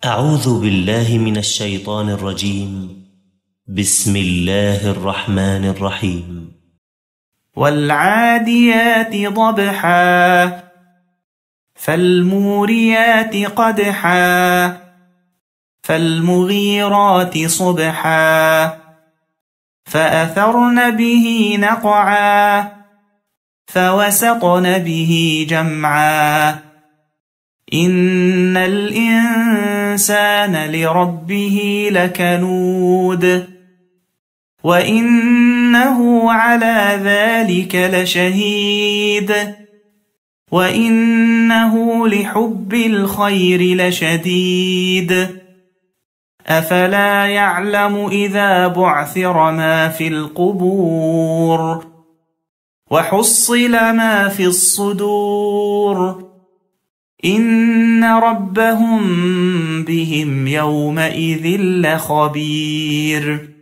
أعوذ بالله من الشيطان الرجيم. بسم الله الرحمن الرحيم. والعاديات ضبحا فالموريات قدحا فالمغيرات صبحا فأثرن به نقعا فوسطن به جمعا إن الإنسان لربه لكنود وإنه على ذلك لشهيد وإنه لحب الخير لشديد أفلا يعلم إذا بعثر ما في القبور وحصل ما في الصدور إن ربهم بهم يومئذ لخبير.